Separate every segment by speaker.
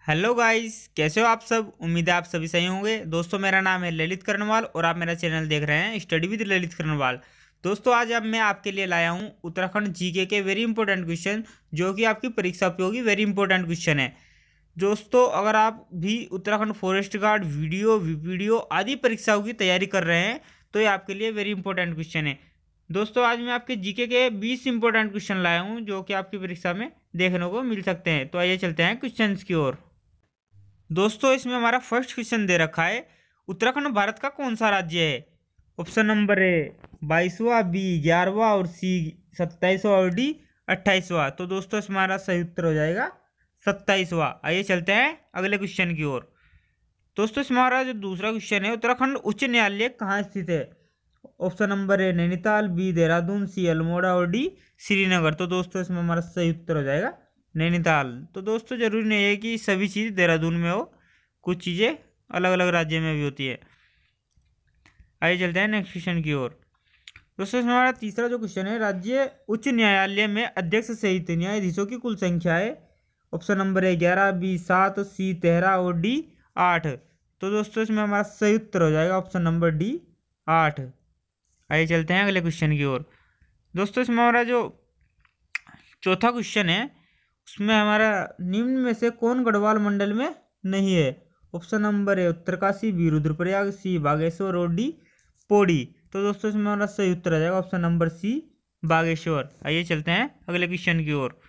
Speaker 1: Hello guys, कैसे हो आप सब। उम्मीद है आप सभी सही होंगे। दोस्तों, मेरा नाम है ललित कर्णवाल और आप मेरा चैनल देख रहे हैं स्टडी विद ललित कर्णवाल। दोस्तों, आज अब मैं आपके लिए लाया हूं उत्तराखंड जीके के वेरी इंपॉर्टेंट क्वेश्चन, जो कि आपकी परीक्षा उपयोगी वेरी इंपॉर्टेंट क्वेश्चन है। दोस्तों, अगर आप भी Uttarakhand forest guard video VPDO आदि परीक्षाओं की तैयारी कर रहे हैं तो ये आपके लिए वेरी इंपॉर्टेंट क्वेश्चन है। दोस्तों, आज मैं आपके जीके के 20 इंपॉर्टेंट क्वेश्चन लाया हूँ जो कि आपकी परीक्षा में देखने को मिल सकते हैं। तो आइए चलते हैं क्वेश्चन की ओर। दोस्तों, इसमें हमारा फर्स्ट क्वेश्चन दे रखा है, उत्तराखंड भारत का कौन सा राज्य है। ऑप्शन नंबर ए 22वां, बी 11वां और सी 27वां और डी 28वां। तो दोस्तों, इसमें हमारा सही उत्तर हो जाएगा 27वां। आइए चलते हैं अगले क्वेश्चन की ओर। दोस्तों, इसमें हमारा जो दूसरा क्वेश्चन है, उत्तराखंड उच्च न्यायालय कहाँ स्थित है। Option number A Nainital, B Dehradun, C Almora और डी श्रीनगर। तो दोस्तों, इसमें हमारा सही उत्तर हो जाएगा नैनीताल। तो दोस्तों, जरूरी नहीं है कि सभी चीज़ देहरादून में हो, कुछ चीज़ें अलग अलग राज्य में भी होती है। आइए चलते हैं नेक्स्ट क्वेश्चन की ओर। दोस्तों, इसमें हमारा तीसरा जो क्वेश्चन है, राज्य उच्च न्यायालय में अध्यक्ष सहित न्यायाधीशों की कुल संख्या है। Option number A 11, B 7, C 13 और डी 8। तो दोस्तों, इसमें हमारा सही उत्तर हो जाएगा ऑप्शन नंबर डी 8। आइए चलते हैं अगले क्वेश्चन की ओर। दोस्तों, इसमें हमारा जो चौथा क्वेश्चन है, उसमें हमारा निम्न में से कौन गढ़वाल मंडल में नहीं है। Option number A Uttarkashi, B Rudraprayag, C Bageshwar और डी पौड़ी। तो दोस्तों, इसमें हमारा सही उत्तर आ जाएगा ऑप्शन नंबर सी बागेश्वर। आइए चलते हैं अगले क्वेश्चन की ओर।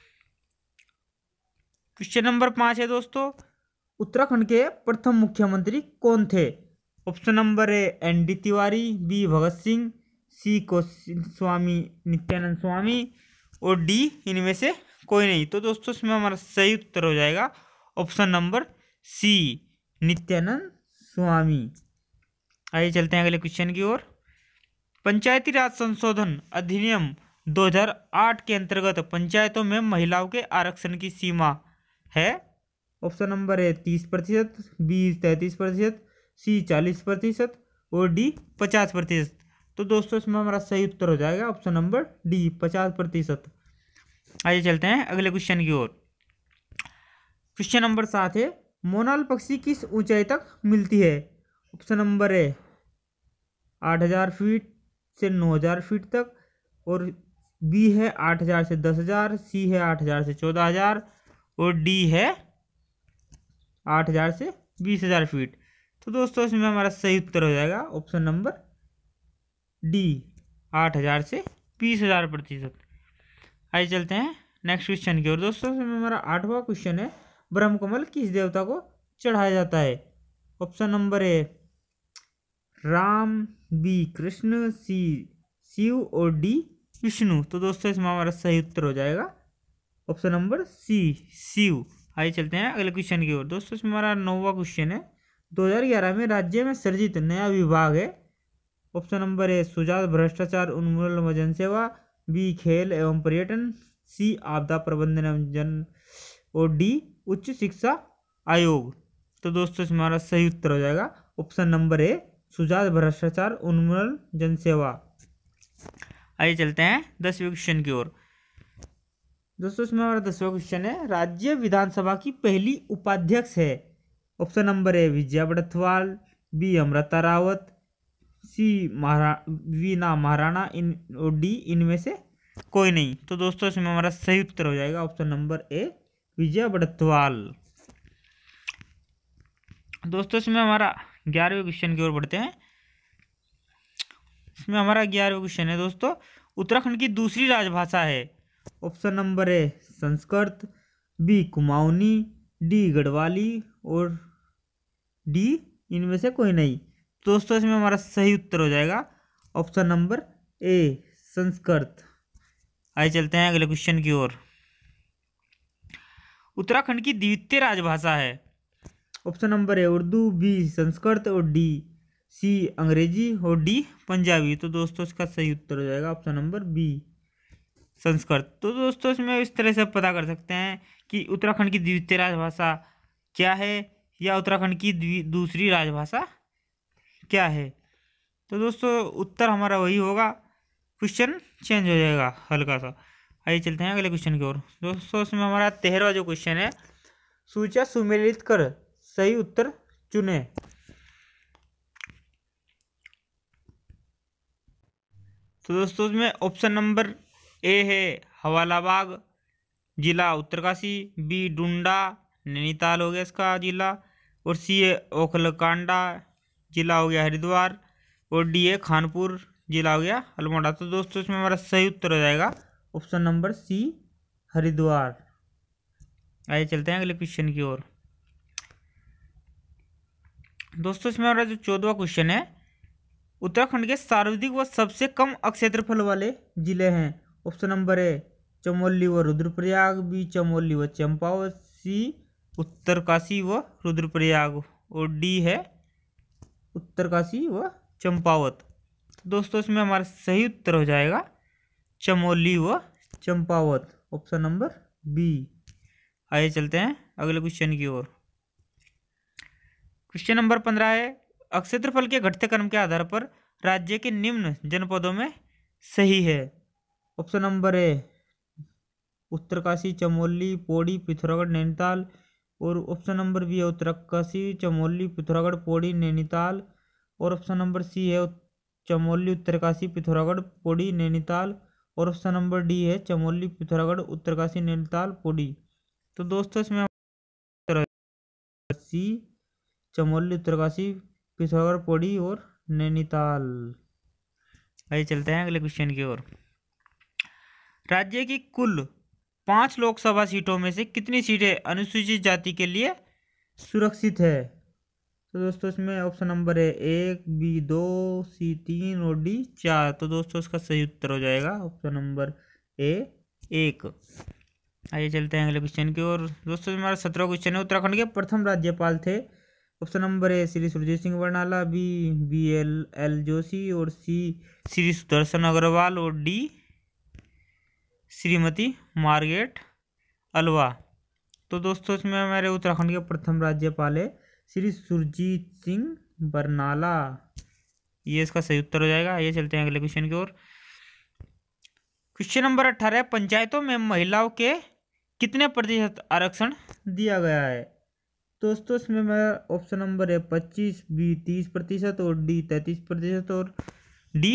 Speaker 1: क्वेश्चन नंबर 5 है दोस्तों, उत्तराखंड के प्रथम मुख्यमंत्री कौन थे। Option number A ND Tiwari, B Bhagat Singh, C को स्वामी नित्यानंद स्वामी और डी इनमें से कोई नहीं। तो दोस्तों, इसमें हमारा सही उत्तर हो जाएगा option number C Nityanand Swami. आइए चलते हैं अगले क्वेश्चन की ओर। पंचायती राज संशोधन अधिनियम 2008 के अंतर्गत पंचायतों में महिलाओं के आरक्षण की सीमा है। Option number A 30%, B 33%, C 40% और डी 50%। तो दोस्तों, इसमें हमारा सही उत्तर हो जाएगा ऑप्शन नंबर डी 50%। आइए चलते हैं अगले क्वेश्चन की ओर। क्वेश्चन नंबर 7 है, मोनाल पक्षी किस ऊंचाई तक मिलती है। ऑप्शन नंबर ए 8000 फीट से 9000 फीट तक और बी है 8000 से 10000, सी है 8000 से 14000 और डी है 8000 से 20000 फीट। तो दोस्तों, इसमें हमारा सही उत्तर हो जाएगा ऑप्शन नंबर डी 8000 से 20000%। आइए चलते हैं नेक्स्ट क्वेश्चन की ओर। दोस्तों, इसमें हमारा 8वां क्वेश्चन है, ब्रह्मकमल किस देवता को चढ़ाया जाता है। Option number A Ram, B Krishna, C Shiv और डी विष्णु। तो दोस्तों, इसमें हमारा सही उत्तर हो जाएगा ऑप्शन नंबर सी शिव। आइए चलते हैं अगले क्वेश्चन की ओर। दोस्तों, इसमें हमारा 9वां क्वेश्चन है, 2011 में राज्य में सृजित नया विभाग है। ऑप्शन नंबर ए सुजात भ्रष्टाचार उन्मूलन व जनसेवा, बी खेल एवं पर्यटन, सी आपदा प्रबंधन एवं जन और डी उच्च शिक्षा आयोग। तो दोस्तों, इसमें हमारा सही उत्तर हो जाएगा ऑप्शन नंबर ए सुजात भ्रष्टाचार उन्मूलन जनसेवा। आइए चलते हैं 10वें क्वेश्चन की ओर। दोस्तों, इसमें हमारा 10वां क्वेश्चन है, राज्य विधानसभा की पहली उपाध्यक्ष है। Option number A Vijaya Barthwal, B Amrita Rawat, C Veena Maharana और डी इनमें से कोई नहीं। तो दोस्तों, इसमें हमारा सही उत्तर हो जाएगा option number A Vijaya Barthwal. दोस्तों, इसमें हमारा 11वें क्वेश्चन की ओर बढ़ते हैं। इसमें हमारा 11वां क्वेश्चन है दोस्तों, उत्तराखंड की दूसरी राजभाषा है। Option number A Sanskrit, B Kumaoni, D Garhwali और डी इनमें से कोई नहीं। दोस्तों, इसमें हमारा सही उत्तर हो जाएगा ऑप्शन नंबर ए संस्कृत। आइए चलते हैं अगले क्वेश्चन की ओर। उत्तराखंड की द्वितीय राजभाषा है। Option number A Urdu, B Sanskrit और डी सी अंग्रेजी और डी पंजाबी। तो दोस्तों, इसका सही उत्तर हो जाएगा ऑप्शन नंबर बी संस्कृत। तो दोस्तों, इसमें इस तरह से पता कर सकते हैं कि उत्तराखंड की द्वितीय राजभाषा क्या है या उत्तराखंड की दूसरी राजभाषा क्या है। तो दोस्तों, उत्तर हमारा वही होगा, क्वेश्चन चेंज हो जाएगा हल्का सा। आइए चलते हैं अगले क्वेश्चन की ओर। दोस्तों, इसमें हमारा 13वां जो क्वेश्चन है, सूचियां सुमेलित कर सही उत्तर चुने। तो दोस्तों इसमें ऑप्शन नंबर ए है हवालाबाग जिला उत्तरकाशी, बी डुंडा नैनीताल हो गया इसका जिला, और सी है ओखलकांडा जिला हो गया हरिद्वार, और डी है खानपुर जिला हो गया अल्मोड़ा। तो दोस्तों इसमें हमारा सही उत्तर हो जाएगा ऑप्शन नंबर सी हरिद्वार। आइए चलते हैं अगले क्वेश्चन की ओर। दोस्तों इसमें हमारा जो 14वां क्वेश्चन है, उत्तराखंड के सर्वाधिक व सबसे कम क्षेत्रफल वाले जिले हैं। ऑप्शन नंबर ए चमोली व रुद्रप्रयाग, बी चमोली व चंपावत, सी उत्तरकाशी व रुद्रप्रयाग, और डी है उत्तरकाशी व चंपावत। तो दोस्तों इसमें हमारा सही उत्तर हो जाएगा चमोली व चंपावत, ऑप्शन नंबर बी। आइए चलते हैं अगले क्वेश्चन की ओर। क्वेश्चन नंबर 15 है, क्षेत्रफल के घटते क्रम के आधार पर राज्य के निम्न जनपदों में सही है। Option number A Uttarkashi, Chamoli, Pauri, Pithoragarh, Nainital, और ऑप्शन नंबर बी है उत्तरकाशी, चमोली, पिथौरागढ़, पौड़ी, नैनीताल, और ऑप्शन नंबर सी है चमोली, उत्तरकाशी, पिथौरागढ़, पौड़ी, नैनीताल, और ऑप्शन नंबर डी है चमोली, पिथौरागढ़, उत्तरकाशी, नैनीताल, पौड़ी। तो दोस्तों इसमें सी चमोली, उत्तरकाशी, पिथौरागढ़, पौड़ी और नैनीताल। आइए चलते हैं अगले क्वेश्चन की ओर। राज्य की कुल 5 लोकसभा सीटों में से कितनी सीटें अनुसूचित जाति के लिए सुरक्षित है। तो दोस्तों इसमें ऑप्शन नंबर है 1, बी 2, सी 3 और डी 4। तो दोस्तों इसका सही उत्तर हो जाएगा ऑप्शन नंबर ए 1। आइए चलते हैं अगले क्वेश्चन की ओर। दोस्तों हमारा 17वां क्वेश्चन है, उत्तराखंड के प्रथम राज्यपाल थे। Option number A Shri Surjit Singh Barnala, B L Joshi, और सी श्री सुदर्शन अग्रवाल, और डी श्रीमती मार्गरेट अलवा। तो दोस्तों इसमें हमारे उत्तराखंड के प्रथम राज्यपाल है श्री सुरजीत सिंह बरनाला, ये इसका सही उत्तर हो जाएगा। ये चलते हैं अगले क्वेश्चन की ओर। क्वेश्चन नंबर 18, पंचायतों में महिलाओं के कितने प्रतिशत आरक्षण दिया गया है। दोस्तों इसमें मेरा ऑप्शन नंबर है 25, बी 30% और डी 33% और डी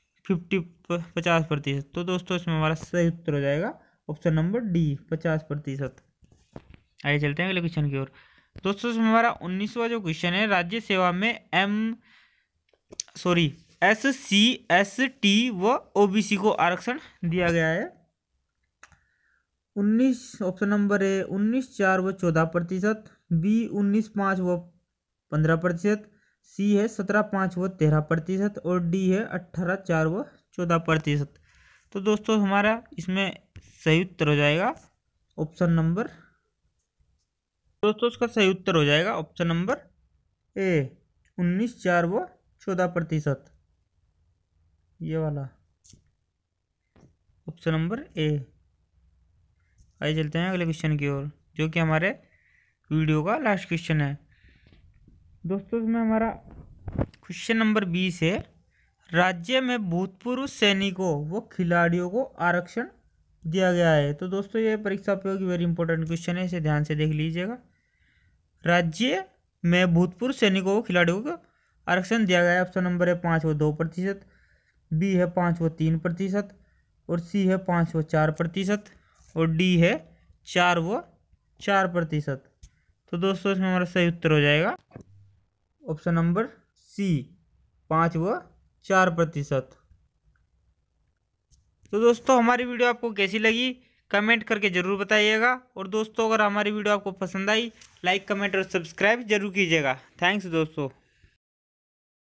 Speaker 1: 50% तो दोस्तों इसमें हमारा सही उत्तर हो जाएगा ऑप्शन नंबर डी 50%। आइए चलते हैं अगले क्वेश्चन की ओर। दोस्तों इसमें हमारा 19वां जो क्वेश्चन है, राज्य सेवा में SC, ST व OBC को आरक्षण दिया गया है। 19 ऑप्शन नंबर है 19, 4 व 14%, बी 19, 5 व 15%, सी है 17, 5 व 13% और डी है 18, 4 व 14%। तो दोस्तों हमारा इसमें सही उत्तर हो जाएगा ऑप्शन नंबर, दोस्तों इसका सही उत्तर हो जाएगा ऑप्शन नंबर ए 19, 4 व 14%, ये वाला ऑप्शन नंबर ए। आइए चलते हैं अगले क्वेश्चन की ओर, जो कि हमारे वीडियो का लास्ट क्वेश्चन है। दोस्तों इसमें हमारा क्वेश्चन नंबर 20 है, राज्य में भूतपूर्व सैनिकों व खिलाड़ियों को आरक्षण दिया गया है। तो दोस्तों ये परीक्षा उपयोगी वेरी इंपॉर्टेंट क्वेश्चन है, इसे ध्यान से देख लीजिएगा। राज्य में भूतपूर्व सैनिकों व खिलाड़ियों को आरक्षण दिया गया है। ऑप्शन नंबर है 5 व 2%, बी है 5 व 3% और सी है 5 व 4% और डी है 4 व 4%। तो दोस्तों इसमें हमारा सही उत्तर हो जाएगा ऑप्शन नंबर सी 5 व 4%। तो दोस्तों हमारी वीडियो आपको कैसी लगी कमेंट करके ज़रूर बताइएगा, और दोस्तों अगर हमारी वीडियो आपको पसंद आई लाइक कमेंट और सब्सक्राइब जरूर कीजिएगा। थैंक्स दोस्तों।